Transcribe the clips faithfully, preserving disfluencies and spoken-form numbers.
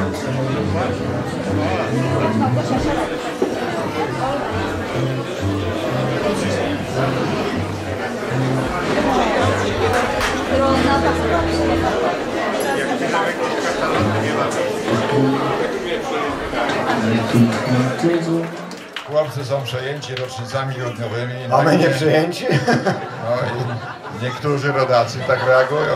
Chłopcy są przejęci rocznicami grudniowymi. A my nie przejęci? No i niektórzy rodacy tak reagują.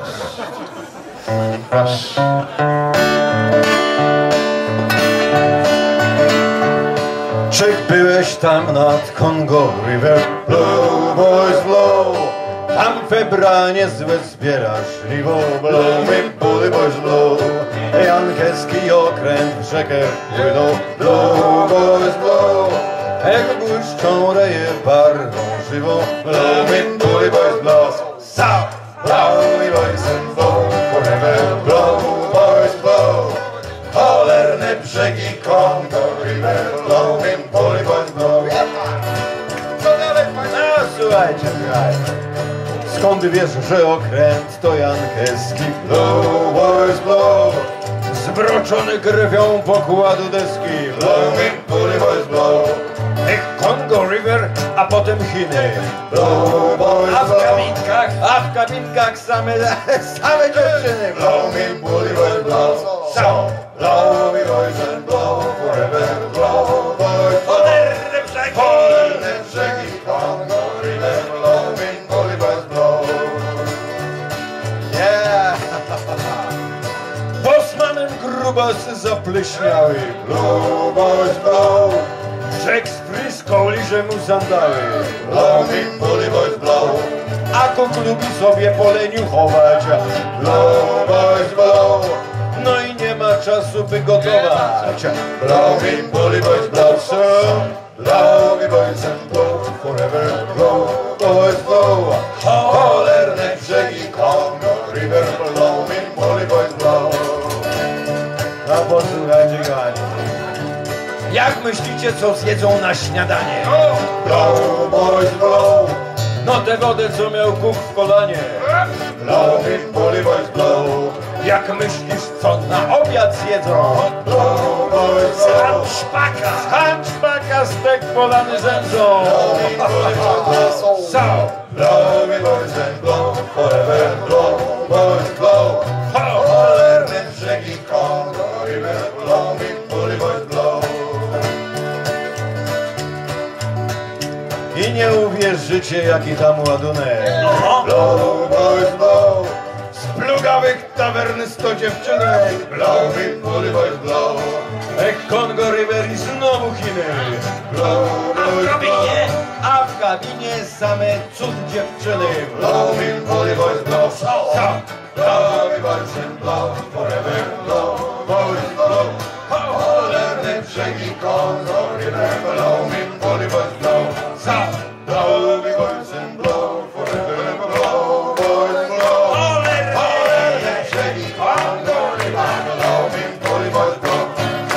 Czy byłeś tam nad Congo River? Blow, boys, blow. Tam febranie złe zbierasz żniwo. Blow, my bully boys, blow. Jankiewski okręt w rzekę płyną. Blow, boys, blow. Jak błyszczą reje barwą żywą. Blow, my bully boys, blow. South, blow, me boys and blow. Forever, blow, boys, blow. Cholerne brzegi Congo River. Blow, me bully boys, blow. Co dalej, panie? No, słuchajcie, słuchajcie. Skąd wiesz, że okręt to Jankiewski? Blow, boys, blow. Zbroczony krwią pokładu deski. Blow, me bully boys, blow. Congo River, a potem Chiny. Blow, boys, a w kabinkach, a w kabinkach same, same dziewczyny. Blow, me bully boys, blow. So, blow, me boys and blow. Forever, blow, boys, blow. Cholerne brzegi, cholerne brzegi Congo River. Blow, me bully boys, blow. Yeah. Bosmanem grubasy zapleśniały. Blow, boys, blow. Rzek spryskał liże mu sandały. Blow, me bully boys, blow. A kuk lubi sobie po leniu chować. Blow, boys, blow. No i nie ma czasu by gotować. Blow, me bully boys, blow. So, blow, me boys and blow. Forever, blow, boys, blow. Cholerne brzegi Congo River. Blow, me bully boys, blow. A posłuchajcie, kochani. Jak myślicie, co zjedzą na śniadanie? Blow, boys, blow. No tę wodę, co miał kuk w kolanie. Blow, me bully boys, blow. Jak myślisz, co na obiad zjedzą? Blow, boys, blow. Z hanczpaka, z hanczpaka stek polany zędzą. Blow, me bully boys, blow. So, blow, me boys and blow. Forever, blow, boys, blow. Cholerne brzegi Congo River. Blow, me bully boys, blow. I nie uwierzycie, jaki tam ładunek. Blow, boys, blow. Z plugawych tawerny sto dziewczynek. Blow, me bully boys, blow. Ek Congo River i znowu Chiny. Blow, boys, blow. A w kabinie same cud dziewczyny. Blow, me bully boys, blow. So, blow, me boys and blow. Forever, blow, boys, blow. Cholerne brzegi Congo River. Blow, me bully boys, blow. So, blow, me boys and blow. Forever, blow, boys, blow. Cholerne brzegi Congo River. Blow, me bully boys, blow.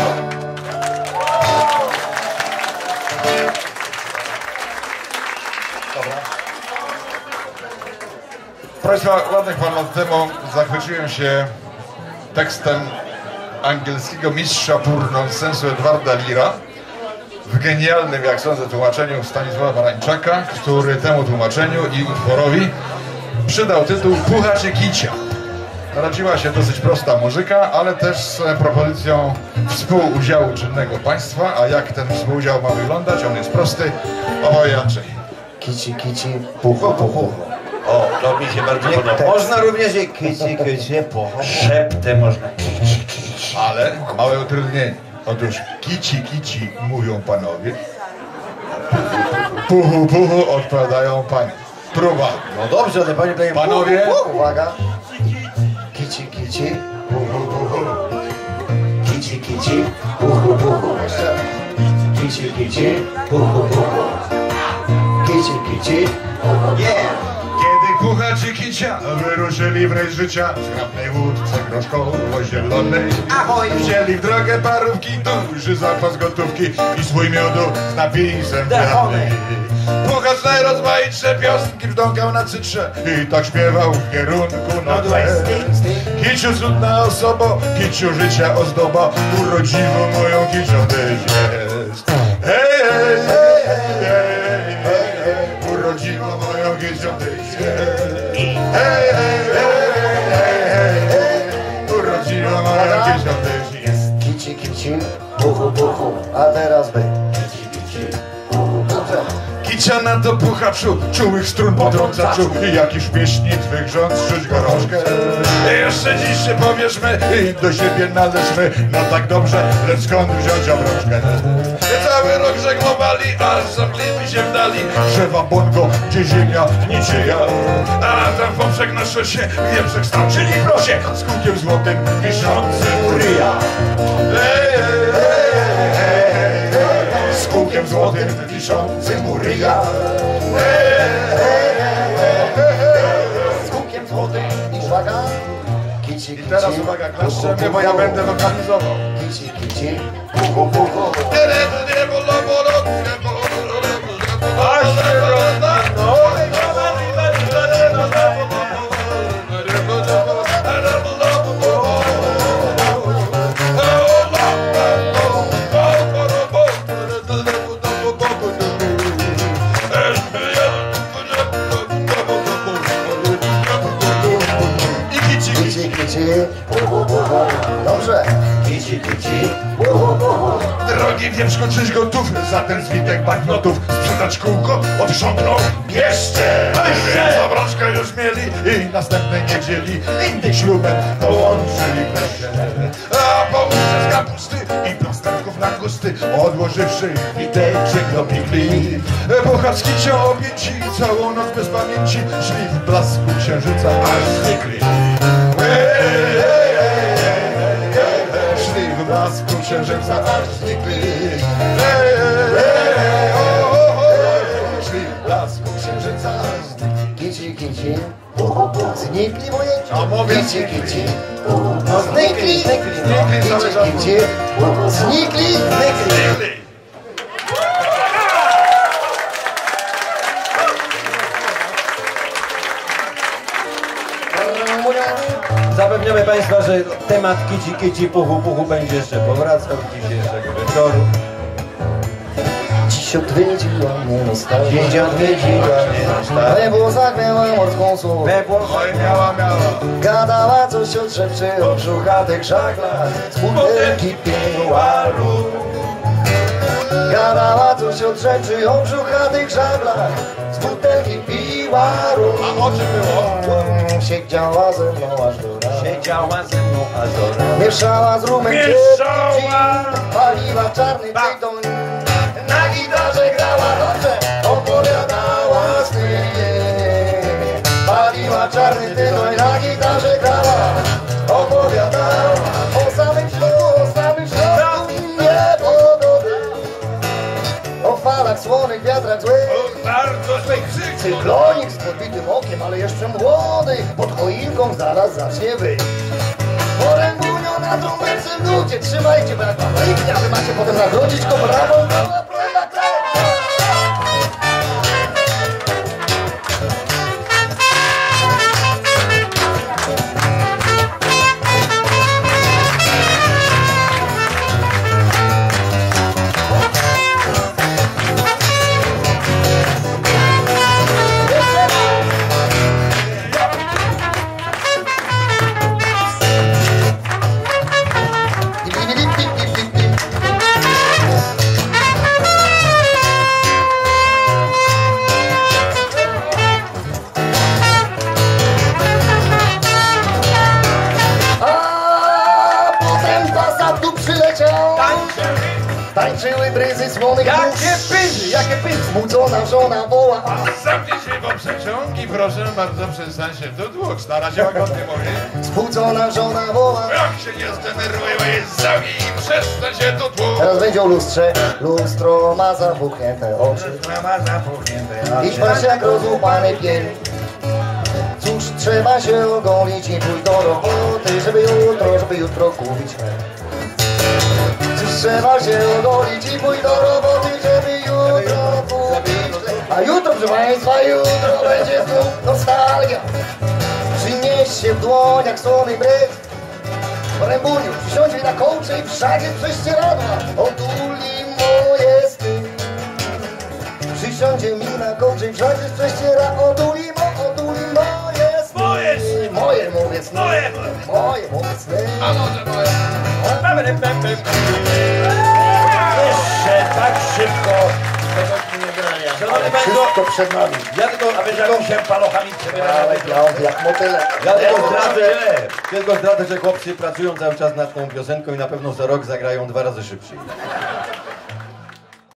Proszę Państwa, ładnych parę lat temu zachwyciłem się tekstem angielskiego mistrza pur nonsensu Edwarda Leara w genialnym, jak sądzę, tłumaczeniu Stanisława Barańczaka, który temu tłumaczeniu i utworowi przydał tytuł Pucha czy Kicia. Narodziła się dosyć prosta muzyka, ale też z propozycją współudziału czynnego państwa, a jak ten współudział ma wyglądać? On jest prosty. Oboje Andrzej. Kici, kici, pucho, pucho. O, to mi się bardzo podoba. Można również i kici, kici, pucho. Szeptem można. Ale małe utrudnienie. Otóż kici, kici mówią panowie. Puchu, puchu odpowiadają panie. Próba. No dobrze, ale panie daje Panowie. puchu, puchu. Uwaga. Kici, kici, puchu, puchu. Kici, kici, puchu, puchu. Kici, kici, puchu, puchu. Kici, kici, puchu. Yeah. Kiedy kucha czy kicia wyruszyli w rejs życia w zgrabnej łódce groszkowo-zielonej. Ahoj! Wzięli w drogę parówki, duży zapas gotówki i swój miodu z napisem prawny. Pucha śpiewać najrozmaitsze piosenki, brzdąkał na cytrze i tak śpiewał w kierunku Northwest. Kiciu cudna osoba, kiciu życia ozdoba, urodziwo moją kicią tyś jest. Hej, hej, hej, hej, hej, hej, urodziwo moją kicią tyś jest. Hej, hej, hej, hej, hej, urodziwo moją kicią tyś jest. Kici, kici, puchu, puchu, a teraz by. Kicia na to puchaczu, czułych strun potrącaczu i jakiś pieśni twych rząd rzuć gorączkę. Jeszcze dziś się powierzmy i do siebie należmy. No tak dobrze, lecz skąd wziąć obrączkę? Cały rok żeglowali, aż zamknęli się w dali. Drzewa bongo, gdzie ziemia niczyja. A tam poprzek na szosie, wieprzek stał, czyli prosie, z kółkiem złotym wiszącym ryja. Ej, ej, ej, ej, ej, z kółkiem złotym wiszącym u ryja. Z kółkiem złotym i uwaga. Kici, kici, I teraz uwaga, klaszczemy, bo ja będę lokalizował. Kici, kici, puchu, puchu. Dobrze. Kici, kici, puchu, puchu. Drogi wieprzko, czyś gotów za ten zwitek banknotów sprzedać kółko, odrząknął jeszcze. Więc obrączkę już mieli i następnej niedzieli inny ślubem połączyli wreszcie. A połóżcie z kapusty i plasterków na gusty, odłożywszy witejczyk do pigli. Pucharski cię objęci, całą noc bez pamięci szli w blasku księżyca aż znikli. Szli w blasku księżyca aż znikli. Szli w blasku księżyca aż znikli. Kici, kici, puchu, puchu. Znikli moje A mówię kici, znikli. kici. No znikli, znikli, Znikli cały czas. kici, kici, puchu. Znikli, znikli. Zapewniamy Państwa, że temat kici, kici, puchu, puchu będzie jeszcze powracał dzisiejszego wieczoru. Dziś odwiedziła mnie nostalgia. Dziś odwiedziła mnie nostalgia. We włosach miała morską sól. We włosach Oj, miała, miała. gadała coś o trzepczy, o brzuchatych żaglach. Z butelki piła lód. Gadała coś o trzepczy, o brzuchatych żaglach. Z butelki piła lód. A o czym było? Siedziała ze mną aż do rana. Siedziała ze mną aż do rana. Mieszała z rumem Mieszała. ciepły, paliła czarny tytoń. Na gitarze grała dobrze, opowiadała sny. Paliła czarny tytoń, na gitarze grała, opowiadała o samym środku, o samym środku niepogody. O falach słonych, wiatrach złych. Bardzo złej krzyk. Cyklonik z podbitym okiem, ale jeszcze młody, pod choinką zaraz zacznie wyjść. Porębunio na trąbece ludzie, trzymajcie brak wam, a wy macie potem nagrodzić go brawo, brawo, brawo, brawo. Tańczyły bryzy słonych Jakie dusz. pyzy, jakie pyzy. Zbudzona żona woła. Zamknij się, bo przeciągi, proszę bardzo, przestań się tu tłucz. Na razie łagodnie mówię. Zbudzona żona woła. Jak się nie zdenerwuj, bo jest zamknij i przestań się tu tłuc. Teraz będzie o lustrze. Lustro ma zapuchnięte oczy. Ma zapuchnięte I twarz jak rozłupany pień. Cóż, trzeba się ogolić i pójść do roboty, żeby jutro, żeby jutro kupić chleb. Cóż, trzeba się ogolić i pójść do roboty, żeby jutro kupić chleb. A jutro, proszę Przynieście w dłoniach słony bryk. Rębuniu, przysiądzie na kołcze i wszadzie prześcieradła. Otuli moje sny. Przysiądzie mi na kołcze i wszadzie prześciera. Otuli mo, otuli moje sny. Moje sny. Moje mówię sny. Moje. Moje mówię sny. A może moje? Jeszcze tak szybko tego nie grania. Szanowni Państwo, Wszystko przed nami. ja tylko, aby żebym się paluchami przebierał. Jak, jak motyle. Ja tylko Ej, zdradzę, tyle. tylko zdradzę, że chłopcy pracują cały czas nad tą piosenką i na pewno za rok zagrają dwa razy szybciej.